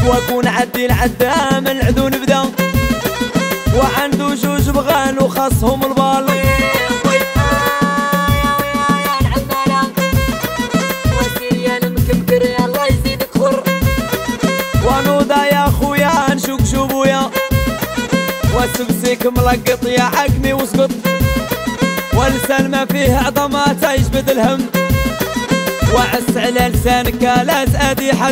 واكون عدي العدام العدو نبدا وعندو جوج بغان وخاصهم البال ونوضا يا خويا نشوك شوبويا وسبسيك ملقط يا عقمي وسقط واللسان ما فيه عظمات يجبد الهم وعس على لسانك لا تأذي حد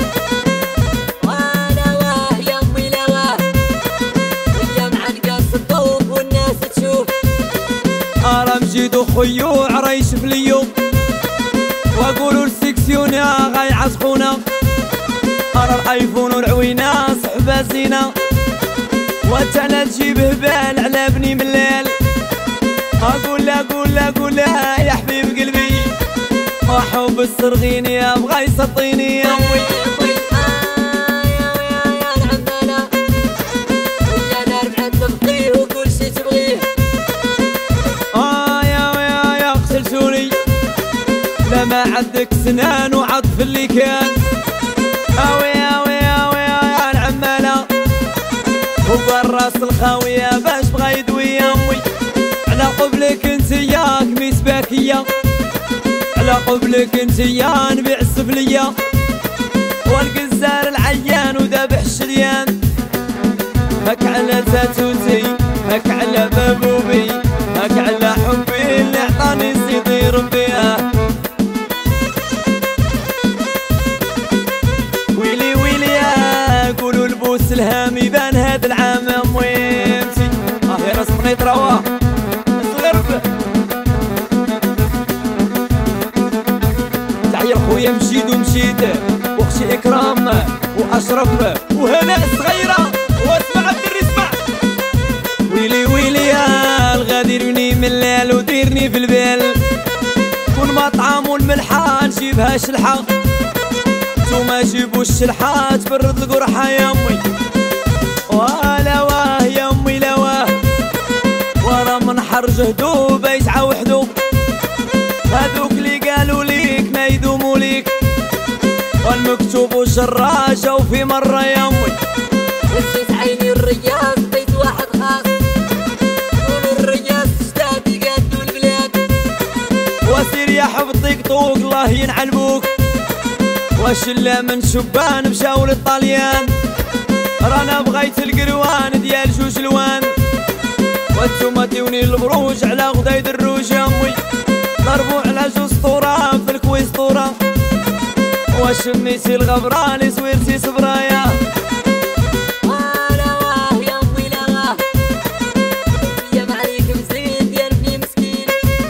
وانا واه يا امي لواه هي معلقة الضوء والناس تشوف ارى مجيدو خيو عريش في اليوم واقولوا السكسيون يا غاي عصقونا ارى الايفون والعوينة صحبة زينة وانت تجيب هبال على بني من الليل اقول لا يا حبيب قلبي وحب السرغيني يا بغا يسطيني يا امي يا العمالة ويا نار بعد تبقيه وكل شي تبغيه يا غسلتوني لا ما عندك سنان وعطف اللي كان يا العمالة وبالراس الخاوية باش بغا يدوي يا امي على قبلك انت ياك ميس باكية على قبلك انت يا نبيع السفلية والقزار العيان وذبح الشريان هك على زاتوتي هك على بابوبي هك على حبي اللي اعطاني سيدي ربي ويلي يا قولوا البوس الهام يبان هاد العام امويمتي يا راس بنيت رواه الغرب تحية لخويا مشيد ومشيد واختي اكرام واشرف وهناء الصغيرة واسمع عبد الرزق ويلي يا الغادرني من الليل وديرني في البال كون مطعم والملحة نجيبها شلحة نتوما جيبوا الشلحة تبرد القرحة يا امي ولا واه يا امي لا واه ورا منحر جهدو بيتعا وحدو هذوك اللي قالوا ليك ما يدوموا ليك والمكتوب وشراجة وفي مرة يا امي نسيت عيني الرياض بيت واحد خاص قولوا الرياض اشتاد يقادوا البلاد وسير يا حبطيك طوق الله ينعلبوك وشلة من شبان مشاو للطليان رانا بغيت القروان ديال جوج الوان وانتوما ديوني البروج على غدا يدروج يا امي ضربوا على جوج سطورة في الكويس طورة وشميتي الغبراني زويرتي صبرايا ولا واه يا امي لا واه يا معليك مزيد ديال ابني مسكين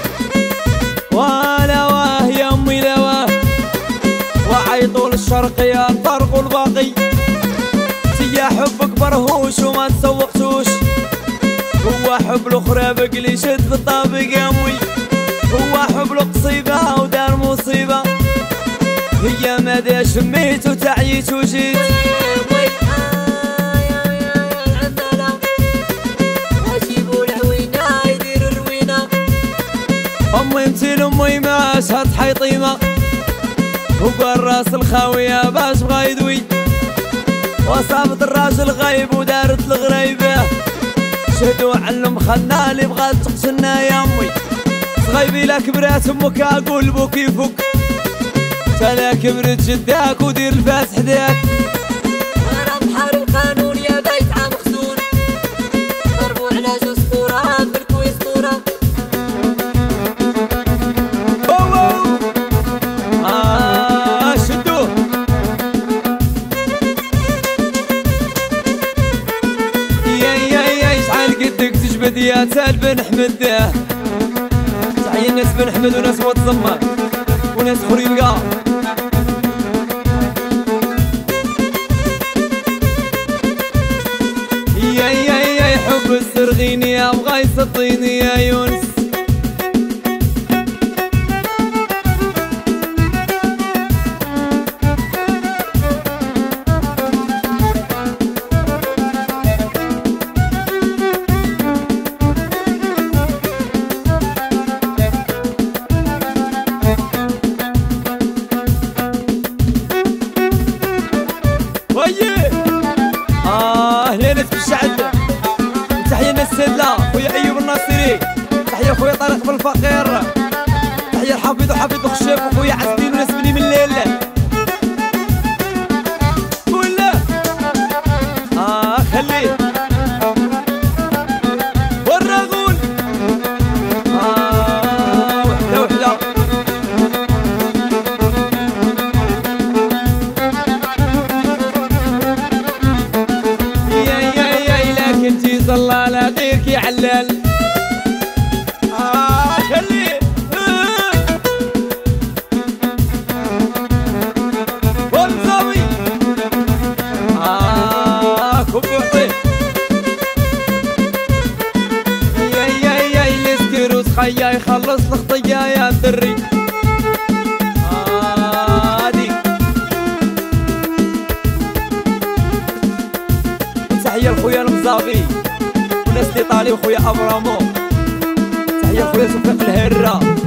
ولا واه يا امي لا واه وعيطوا للشرقية الفرق والباقي يا حبك برهوش وما تسوقتوش هو حب الاخرى بقلي شد في الطابق يا امي هو حب القصيبة ودار مصيبة هي مدى شميت وتعيت وجيت العمالة وجيبوا العوينة يديروا الروينة امي انتي لامي ما شهد حيطيمة وبالراس الخاوية باش بغا يدوي وصابت الراجل غايب ودارت الغريبة شهدوا علم خلنا اللي بغات تقتلنا يا امي صغيبي لا كبرات امك اقول بوك يفك فلا كبرت جداك ودير الفاس حداك ورا بحر القانون يا بيت عام خزون ضربوا على جوج صورة في الكويس صورة شدوه يا شحال قدك تجبد يا تال بن حمد تحية الناس بن حمد وناس متزمر وناس اخرين كاع يا حب السرغيني يا بغا يسطيني يا يونس ويه الجدلة خويا ايوب الناصري، تحية خويا طارق بالفقير، تحية الحفيظ وحفيظ الخشاف وخويا عز الدين وناس بني من الليل. ولا خليه والرغول وحدة وحدة. يا كنتي صلى لا غيرك يا علال. خليه والمزاوي كب وحطيه. يا الاسكروس خيا يخلص الخطية يا دري. هادي تحية لخويا المزاوي وناس ايطالي وخويا ابرامو، تحية خويا توفيق الهرة.